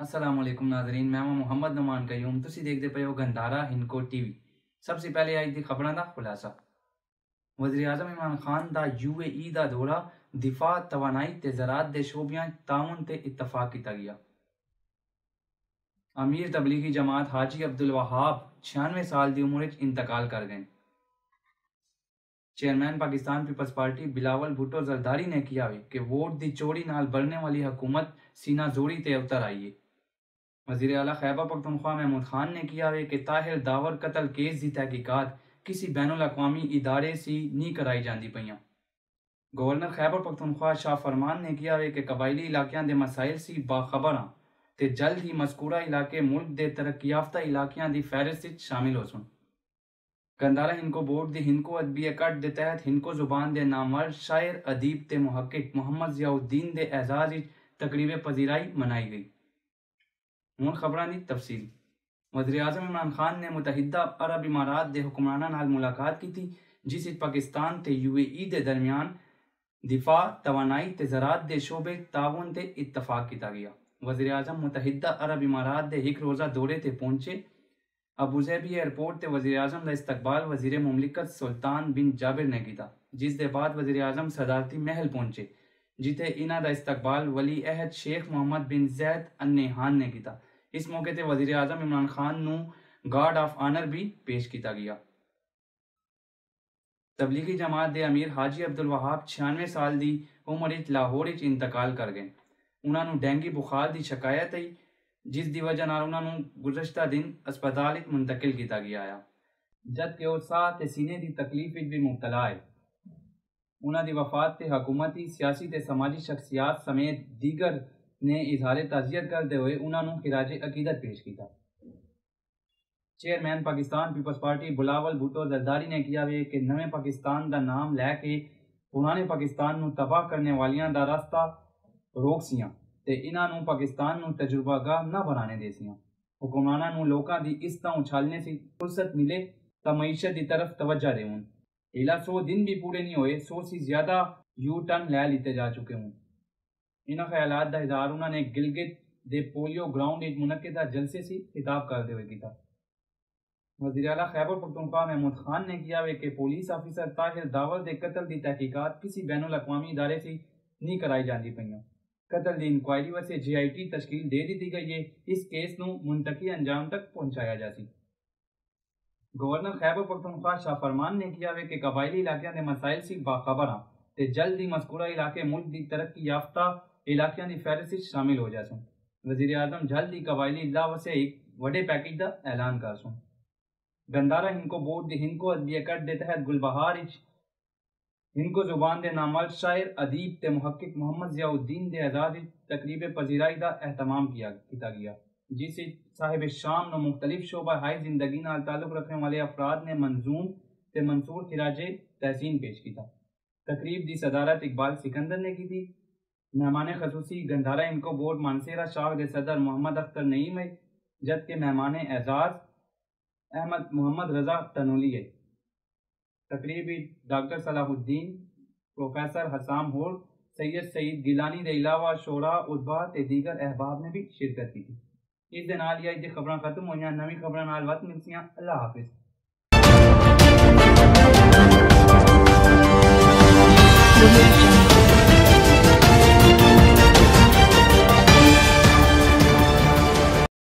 السلام علیکم ناظرین، میں محمد نعمان قیوم تسی دیکھتے پے ہو گندھارا ہنکو ٹی وی۔ سب سے پہلے آئی تھی خبراں دا خلاصہ۔ وزیر اعظم عمران خان دا UAE دا دورہ، دفاع، توانائی تے زراعت دے شعبیاں تعاون تے اتفاق کیتا گیا۔ امیر تبلیغی جماعت حاجی عبدالوہاب 96 سال دی عمر وچ انتقال کر گئے۔ چیئرمین پاکستان پیپلز پارٹی بلاول بھٹو زرداری نے کیا کہ ووٹ دی چوری نال بڑھنے والی حکومت سینہ زوری تے اتر آئی ہے۔ وزیر اعلیٰ خیبر پختونخوا محمود خان نے کیا کہ طاہر داور قتل کیس دی تحقیقات کسی بین الاقوامی ادارے سے نہیں کرائی جاندی پئیاں۔ گورنر خیبر پختونخوا شاہ فرمان نے کیا کہ قبائلی علاقیاں دے مسائل سے باخبر ہاں تے جلد ہی مذکورہ علاقے ملک دے ترقی یافتہ علاقیاں دی فہرست وچ شامل ہو سن۔ گندھارا ہنکو بورڈ دی ہنکو ادبی اکٹ دے تحت ہنکو زبان دے نامور شاعر ادیب تے محقق محمد ضیاء الدین دے اعزاز وچ تقریب پذیرائی منائی گئی۔ ہن خبراں دی تفصیل۔ وزیر اعظم عمران خان نے متحدہ عرب امارات دے حکمراناں نال ملاقات کی تھی، جس وچ پاکستان تے UAE دے درمیان دفاع، توانائی تے زراعت دے شعبے تعاون تے اتفاق کیتا گیا۔ وزیر اعظم متحدہ عرب امارات دے ایک روزہ دورے تے پہنچے۔ ابوظہبی ایئرپورٹ تے وزیر اعظم دا استقبال وزیر مملکت سلطان بن جابر نے کیتا، جس دے بعد وزیر اعظم صدارتی محل پہنچے، جتے انہاں دا استقبال ولی عہد شیخ محمد بن زید ال نہیان نے کیتا۔ اس موقع تے وزیر اعظم عمران خان نو گارڈ آف آنر بھی پیش کیتا گیا۔ تبلیغی جماعت دے امیر حاجی عبدالوہاب 96 سال دی عمر وچ لاہور وچ انتقال کر گئے۔ انہاں نو ڈینگی بخار دی شکایت آئی، جس دی وجہ نال انہاں نو گزشتہ دن اسپتال وچ منتقل کیتا گیا ہے، جبکہ وہ ساہ تے سینے دی تکلیف وچ بھی مبتلا ہے۔ انہاں دی وفات تے حکومتی، سیاسی تے سماجی شخصیات سمیت دیگر نے اظہار تعزیت کرتے ہوئے انہاں نو خراج عقیدت پیش کیتا۔ چیئرمین پاکستان پیپلز پارٹی بلاول بھٹو زرداری نے کیا کہ نویں پاکستان دا نام لے کے پرانے پاکستان نو تباہ کرنے والیاں دا راستہ روک سیاں تے انہاں نو پاکستان نو تجربہ گاہ نہ بنانے دے سیاں۔ حکمراناں نو لوکاں دی اس طرح اچھالنے سے فرصت ملے تا معیشت دی طرف توجہ دیون۔ الا 100 دن بھی پورے نہیں ہوئے، 100 سے زیادہ یو ٹرن لے لیتے جا چکے ہوں۔ انہاں خیالات دا اظہار انہاں نے گلگت دے پولیو گراؤنڈ وچ منعقدہ جلسے سے خطاب کرتے ہوئے کیتا۔ وزیر اعلیٰ خیبر پختونخوا محمود خان نے کیا کہ پولیس آفیسر طاہر داور دے قتل دی تحقیقات کسی بین الاقوامی ادارے سے نہیں کرائی جاندی پئیاں۔ قتل دی انکوائری واسطے GIT تشکیل دے دیتی گئی ہے، اس کیس نو منطقی انجام تک پہنچایا جا سی۔ گورنر خیبر پختونخوا شاہ فرمان نے کیا کہ قبائلی علاقیاں دے مسائل سے باخبر ہاں تے جلد ہی مذکورہ علاقے ملک دی ترقی یافتہ علاقیاں دی فہرست وچ شامل ہو جاسن۔ وزیر اعظم جلد ہی قبائلی اضلاع واسطے ایک وڈے پیکیج دا اعلان کرسن۔ گندھارا ہنکو بورڈ دی ہنکو ادبی اکٹ دے تحت گلبہار وچ ہنکو زبان دے نامور شاعر ادیب تے محقق محمد ضیاء الدین دے اعزاز وچ تقریب پذیرائی دا اہتمام کیتا گیا، جس وچ صاحب شام نو مختلف شعبہ ہائی زندگی نال تعلق رکھنے والے افراد نے منظوم تے منصور خراج تحسین پیش کیتا۔ تقریب دی صدارت اقبال سکندر نے کی تھی۔ مہمان خصوصی گندھارا ہنکو بورڈ مانسہرہ شاخ دے صدر محمد اختر نعیم ہے، جبکہ مہمان اعزاز احمد محمد رضا تنولی ہے۔ تقریب ڈاکٹر صلاح الدین، پروفیسر حسام ہور، سید سعید گیلانی دے علاوہ شعراء، ادبا تے دیگر احباب نے بھی شرکت کی تھی۔ اس دے نال ہی اج دی خبراں ختم ہوئیاں، نویں خبراں نال وقت ملسیاں۔ اللہ حافظ۔